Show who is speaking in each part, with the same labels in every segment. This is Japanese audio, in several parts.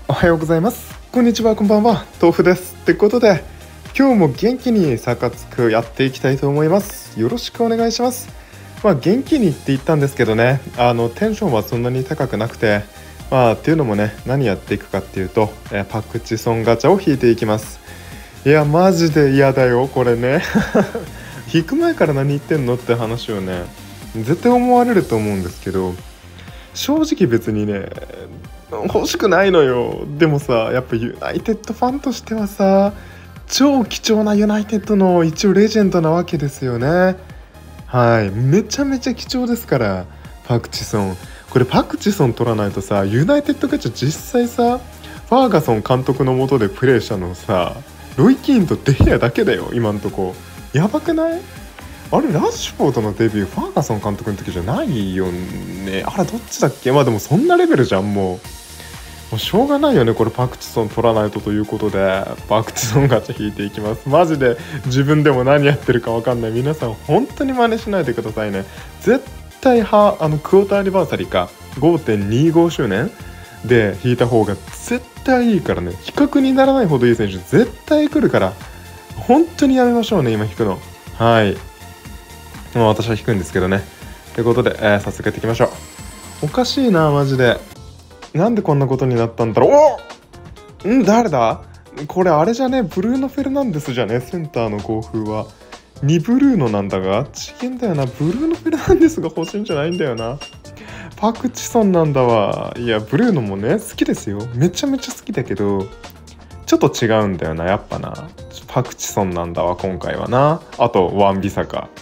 Speaker 1: おはようございます。こんにちは、こんばんは。豆腐です。ってことで、今日も元気にサカツクやっていきたいと思います。よろしくお願いします。元気にって言ったんですけどね、テンションはそんなに高くなくて、っていうのもね、何やっていくかっていうと、パクチソンガチャを引いていきます。いや、マジで嫌だよ、これね。引く前から何言ってんのって話をね、絶対思われると思うんですけど、正直別にね欲しくないのよ。でもさ、やっぱユナイテッドファンとしてはさ、超貴重なユナイテッドの一応レジェンドなわけですよね。はい、めちゃめちゃ貴重ですから。パクチソン、これパクチソン取らないとさ、ユナイテッドガチャ実際さ、ファーガソン監督の下でプレーしたのさ、ロイ・キーンとデヘアだけだよ今んとこ。やばくない？あれラッシュフォードのデビューファーガソン監督の時じゃないよね。あれどっちだっけ。でもそんなレベルじゃん。もうしょうがないよね、これパクチソン取らないと。ということでパクチソンガチャ引いていきます。マジで自分でも何やってるか分かんない。皆さん本当に真似しないでくださいね。絶対クォーターアニバーサリーか 5.25 周年で引いた方が絶対いいからね。比較にならないほどいい選手絶対来るから、本当にやめましょうね今引くの。はい、私は引くんですけどね。ということで、早速やっていきましょう。おかしいなマジで。なんでこんなことになったんだろう。誰だこれ。あれじゃね、ブルーノ・フェルナンデスじゃね、センターの豪風は2ブルーノなんだが、違うんだよな。ブルーノ・フェルナンデスが欲しいんじゃないんだよな。パクチソンなんだわ。いやブルーノもね好きですよ、めちゃめちゃ好きだけど、ちょっと違うんだよなやっぱな。パクチソンなんだわ今回はな。あとワンビサカ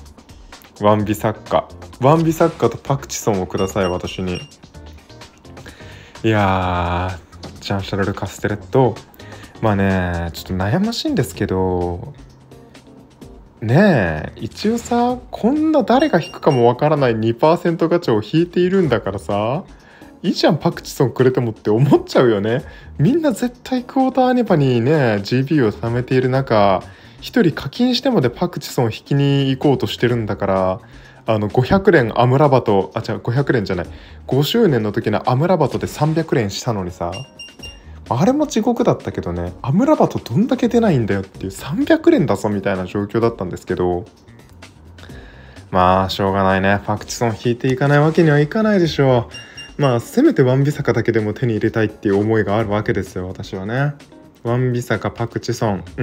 Speaker 1: とパクチソンをください私に。いやー、ジャンシャルル・カステレット、ちょっと悩ましいんですけどね。一応さ、こんな誰が引くかもわからない 2% ガチャを引いているんだからさ、いいじゃんパクチソンくれてもって思っちゃうよね。みんな絶対クォーターアニバにね GB を貯めている中、一人課金してまでパクチソン引きに行こうとしてるんだから、500連アムラバト、500連じゃない、5周年の時のアムラバトで300連したのにさ、あれも地獄だったけどね、アムラバトどんだけ出ないんだよっていう、300連だぞみたいな状況だったんですけど、しょうがないね。パクチソン引いていかないわけにはいかないでしょう。せめてワンビサカだけでも手に入れたいっていう思いがあるわけですよ私はね。ワンビサカ、パクチソン、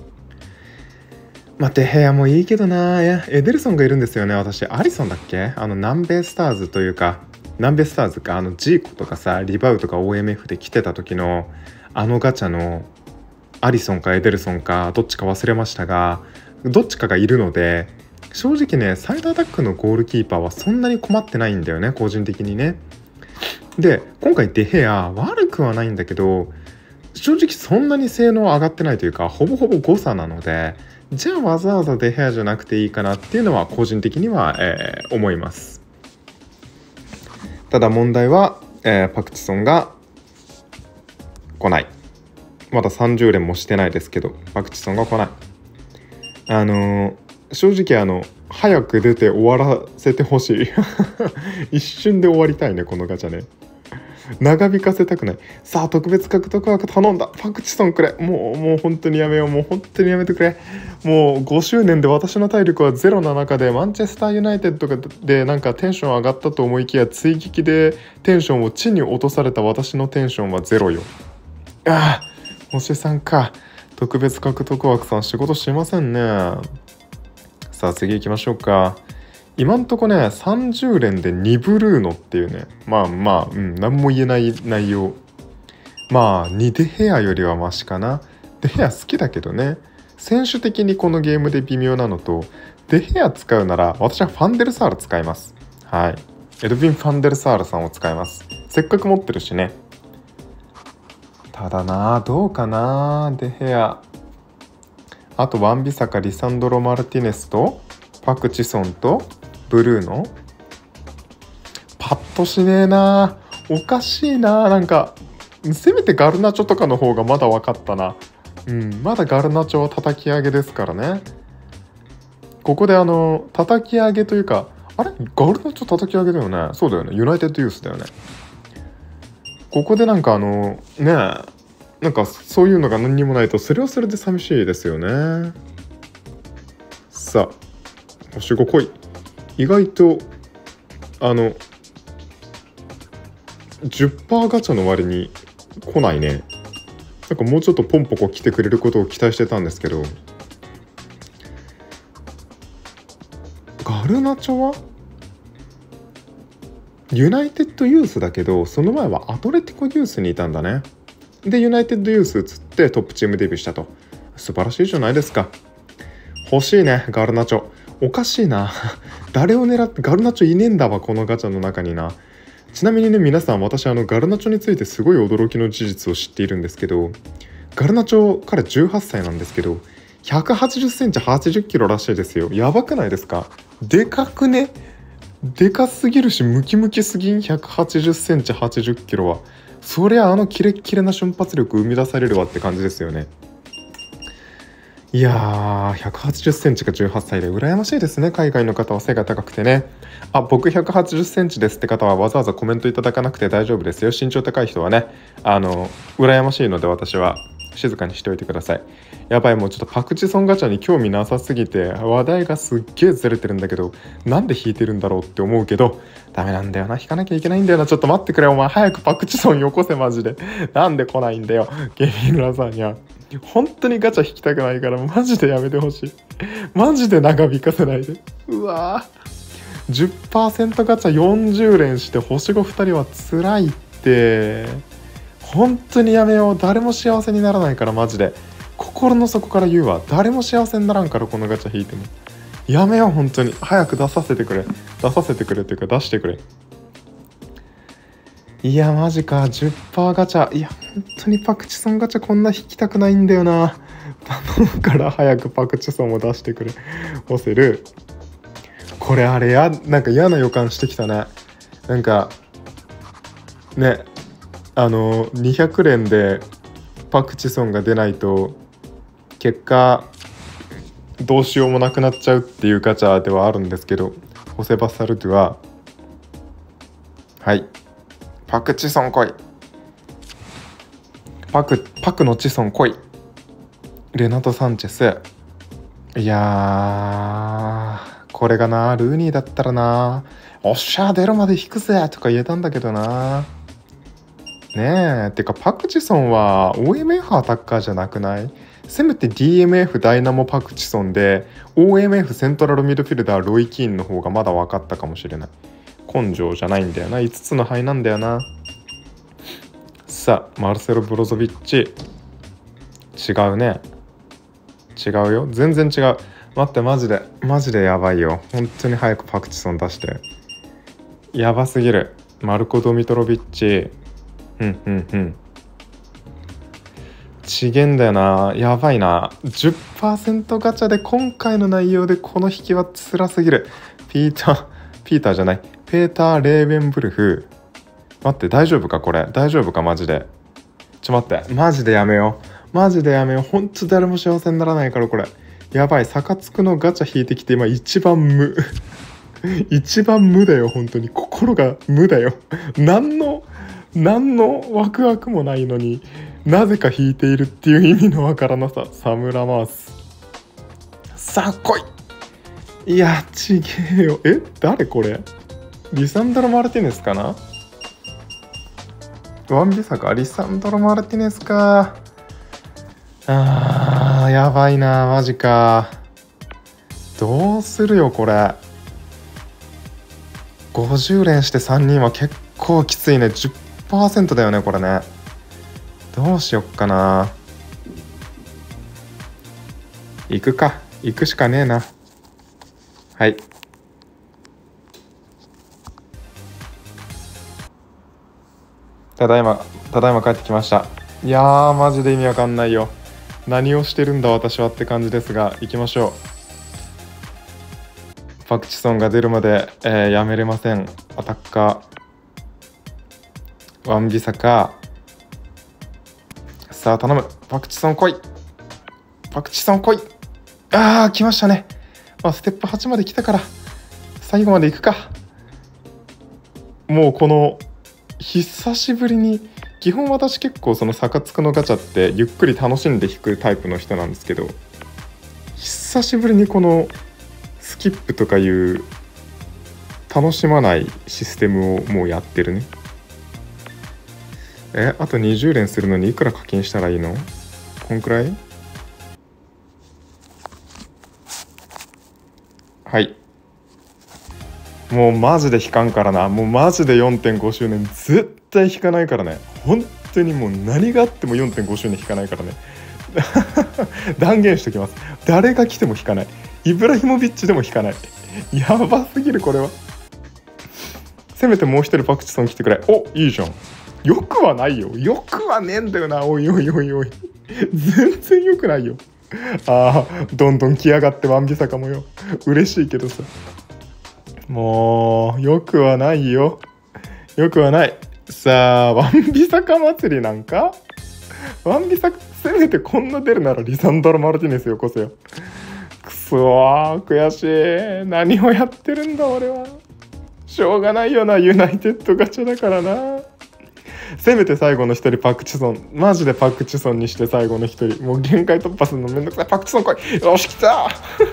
Speaker 1: デヘアもいいけどな。いやエデルソンがいるんですよね私。アリソンだっけ、南米スターズというか、南米スターズか、ジーコとかさ、リバウとか OMF で来てた時のガチャのアリソンかエデルソンかどっちか忘れましたが、どっちかがいるので、正直ねサイドアタックのゴールキーパーはそんなに困ってないんだよね個人的にね。で今回デヘア悪くはないんだけど、正直そんなに性能上がってないというか、ほぼほぼ誤差なので、じゃあわざわざデヘアじゃなくていいかなっていうのは個人的には、思います。ただ問題は、パクチソンが来ない。まだ30連もしてないですけどパクチソンが来ない。正直早く出て終わらせてほしい。一瞬で終わりたいねこのガチャね。長引かせたくない。さあ特別獲得枠頼んだ。パクチソンくれ。もう本当にやめよう。もう本当にやめてくれ。もう5周年で私の体力はゼロな中で、マンチェスターユナイテッドでなんかテンション上がったと思いきや、追撃でテンションを地に落とされた私のテンションはゼロよ。星さんか。特別獲得枠さん仕事しませんね。さあ次行きましょうか。今んとこね30連で2ブルーノっていうね、何も言えない内容。2デヘアよりはマシかな。デヘア好きだけどね、選手的にこのゲームで微妙なのと、デヘア使うなら私はファンデルサール使います。はい、エドヴィン・ファンデルサールさんを使います。せっかく持ってるしね。ただな、どうかな。デヘア、あとワンビサカ、リサンドロ・マルティネスとパクチソンとブルーノ、パッとしねえな。おかしいな。なんかせめてガルナチョとかの方がまだ分かったな。まだガルナチョは叩き上げですからね。ここで叩き上げというか、あれガルナチョ叩き上げだよね。そうだよね、ユナイテッドユースだよね。 ここでなんかねえ、なんかそういうのが何にもないとそれはそれで寂しいですよね。さあ星5来い。意外と10% ガチャの割に来ないね。なんかもうちょっとポンポコ来てくれることを期待してたんですけど、ガルナチョはユナイテッドユースだけど、その前はアトレティコユースにいたんだね。でユナイテッドユース移ってトップチームデビューしたと。素晴らしいじゃないですか。欲しいねガルナチョ。おかしいな誰を狙ってガルナチョいねえんだわこのガチャの中にな。ちなみにね皆さん、私ガルナチョについてすごい驚きの事実を知っているんですけど、ガルナチョ彼18歳なんですけど180センチ80キロらしいですよ。やばくないですか。でかくね。でかすぎるしムキムキすぎん。180センチ80キロはそりゃキレッキレな瞬発力生み出されるわって感じですよね。いやー180センチが18歳で羨ましいですね。海外の方は背が高くてね。僕180センチですって方はわざわざコメントいただかなくて大丈夫ですよ。身長高い人はね羨ましいので私は静かにしておいてください。やばい、もうちょっとパクチソンガチャに興味なさすぎて話題がすっげえずれてるんだけど、なんで引いてるんだろうって思うけど、ダメなんだよな、引かなきゃいけないんだよな。ちょっと待ってくれお前、早くパクチソンよこせマジで。なんで来ないんだよゲミラさんには。本当にガチャ引きたくないからマジでやめてほしい。マジで長引かせないで。うわー 10% ガチャ40連して星5、2人は辛いって。本当にやめよう。誰も幸せにならないからマジで。心の底から言うわ。誰も幸せにならんからこのガチャ引いても。やめよう本当に。早く出させてくれ。出させてくれっていうか出してくれ。いやマジか 10% ガチャ。いや本当にパクチソンガチャこんな引きたくないんだよな。頼むから早くパクチソンを出してくれ。オセルこれあれなんか嫌な予感してきたね。なんかね200連でパクチソンが出ないと結果どうしようもなくなっちゃうっていうガチャではあるんですけど、ホセバサルトゥははいパクチソン来い。パクのチソン来い。レナト・サンチェス。いやーこれがなルーニーだったらなおっしゃ出るまで引くぜとか言えたんだけどな。ねえてかパクチソンは OMF アタッカーじゃなくない？せめて DMF ダイナモパクチソンで OMF セントラルミッドフィルダーロイキーンの方がまだ分かったかもしれない。根性じゃないんだよな。5つの牌なんだよな。さあマルセロ・ブロゾビッチ違うね。違うよ全然違う。待ってマジでやばいよ。本当に早くパクチソン出して。やばすぎる。マルコ・ドミトロビッチちげんだよな。やばいな。 10% ガチャで今回の内容でこの引きは辛すぎる。ピーターじゃないペーター・レーベンブルフ。待って大丈夫かこれ。大丈夫かマジで。待ってマジでやめよう。マジでやめよう。ほんと誰も幸せにならないからこれ。やばい。サカツクのガチャ引いてきて今一番無一番無だよ本当に。心が無だよ。何のワクワクもないのになぜか引いているっていう意味のわからなさ。サムラマース。さあ来い。いやちげえよ。誰これ。リサンドロ・マルティネスかな。ワンビサか。リサンドロ・マルティネスか。やばいなマジか。どうするよこれ。50連して3人は結構きついね。10% だよねこれね。どうしよっかな。行くか。行くしかねえな。はいただいま帰ってきました。いやーマジで意味わかんないよ。何をしてるんだ私はって感じですが、行きましょう。パクチソンが出るまで、やめれません。アタッカーワンビサか。さあ頼む。パクチソン来い。パクチソン来い。来ましたね。ステップ8まで来たから最後まで行くか。もうこの久しぶりに基本私結構そのサカツクのガチャってゆっくり楽しんで引くタイプの人なんですけど、久しぶりにこのスキップとかいう楽しまないシステムをもうやってるね。あと20連するのにいくら課金したらいいの？こんくらい？はい。もうマジで引かんからな。もうマジで 4.5 周年絶対引かないからね。本当にもう何があっても 4.5 周年引かないからね。断言しておきます。誰が来ても引かない。イブラヒモビッチでも引かない。やばすぎるこれは。せめてもう一人パクチソン来てくれ。お、いいじゃん。よくはないよ。よくはねえんだよな。おいおいおいおい。全然よくないよ。ああ、どんどん来やがってワンビサカもよ。嬉しいけどさ。もう、よくはないよ。よくはない。さあ、ワンビサカ祭りなんか？ワンビサカ、せめてこんな出るならリサンドロ・マルティネスよこせよ。くそー、悔しい。何をやってるんだ俺は。しょうがないよな、ユナイテッドガチャだからな。せめて最後の一人パクチソン、マジでパクチソンにして最後の一人。もう限界突破するのめんどくさい。パクチソン来い。よし来た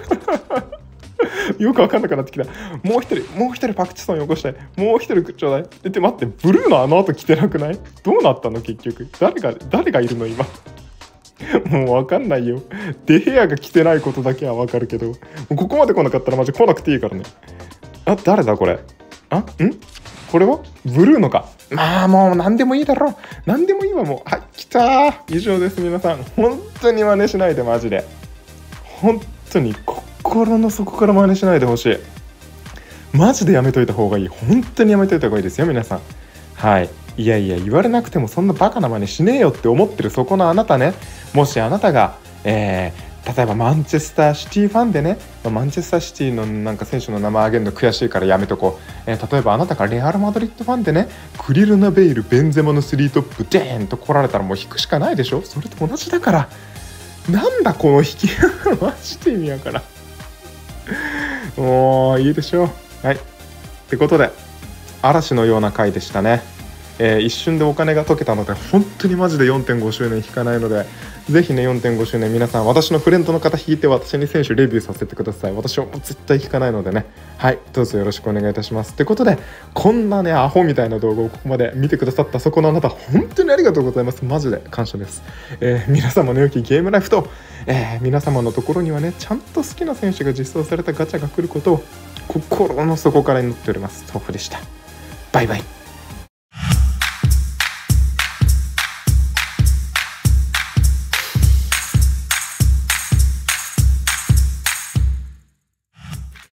Speaker 1: よくわかんなくなってきた。もう一人パクチソンよこしたい。もう一人ちょうだい。待って、ブルーのあの後来てなくない？どうなったの結局。誰がいるの今。もうわかんないよ。デヘアが来てないことだけはわかるけど、ここまで来なかったらマジ来なくていいからね。誰だこれ。これはブルーのか。まあもう何でもいいだろう。何でもいいわもう。はい、来たー。以上です皆さん。本当に真似しないでマジで。本当に心の底から真似しないでほしい。マジでやめといた方がいい。本当にやめといた方がいいですよ皆さん。はい。いや言われなくてもそんなバカな真似しねえよって思ってるそこのあなたね。もしあなたが、例えばマンチェスターシティファンでね、マンチェスターシティのなんか選手の名前挙げるの悔しいからやめとこう。例えばあなたがレアル・マドリッドファンでね、クリルナベイル、ベンゼマの3トップデーンと来られたらもう引くしかないでしょ。それと同じだから。なんだこの引きマジで意味わからん。もういいでしょう。はい。ってことで嵐のような回でしたね。一瞬でお金が溶けたので本当にマジで 4.5 周年引かないので、ぜひね 4.5 周年皆さん私のフレンドの方引いて私に選手レビューさせてください。私はもう絶対引かないのでね、はいどうぞよろしくお願いいたします。ってことでこんなねアホみたいな動画をここまで見てくださったそこのあなた本当にありがとうございます。マジで感謝です。皆様の良きゲームライフと、皆様のところにはねちゃんと好きな選手が実装されたガチャが来ることを心の底から祈っております。豆腐でした。バイバイ。